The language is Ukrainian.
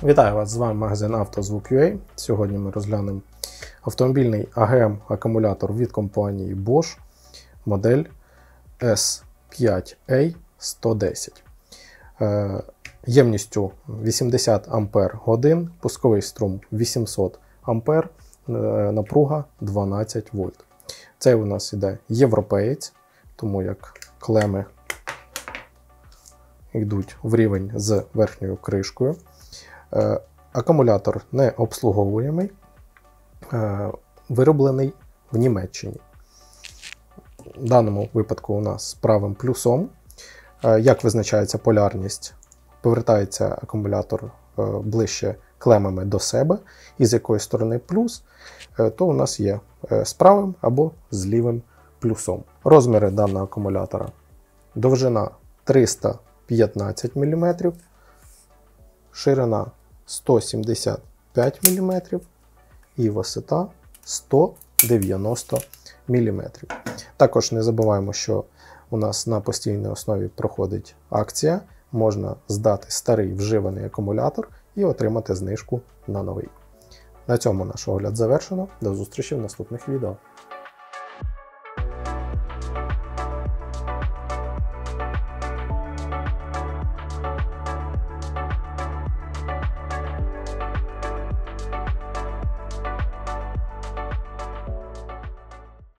Вітаю вас, з вами магазин «Автозвук.UA». Сьогодні ми розглянемо автомобільний АГМ-акумулятор від компанії Bosch, модель S5A110. Ємністю 80 Ах, пусковий струм 800 А, напруга 12 вольт. Це у нас іде європеєць, тому як клеми йдуть в рівень з верхньою кришкою. Акумулятор не обслуговуємий, вироблений в Німеччині. В даному випадку у нас з правим плюсом. Як визначається полярність? Повертається акумулятор ближче клемами до себе, і з якої сторони плюс, то у нас є з правим або з лівим плюсом. Розміри даного акумулятора: довжина 315 мм, ширина 175 мм і висота 190 мм. Також не забуваємо, що у нас на постійній основі проходить акція. Можна здати старий вживаний акумулятор і отримати знижку на новий. На цьому наш огляд завершено. До зустрічі в наступних відео.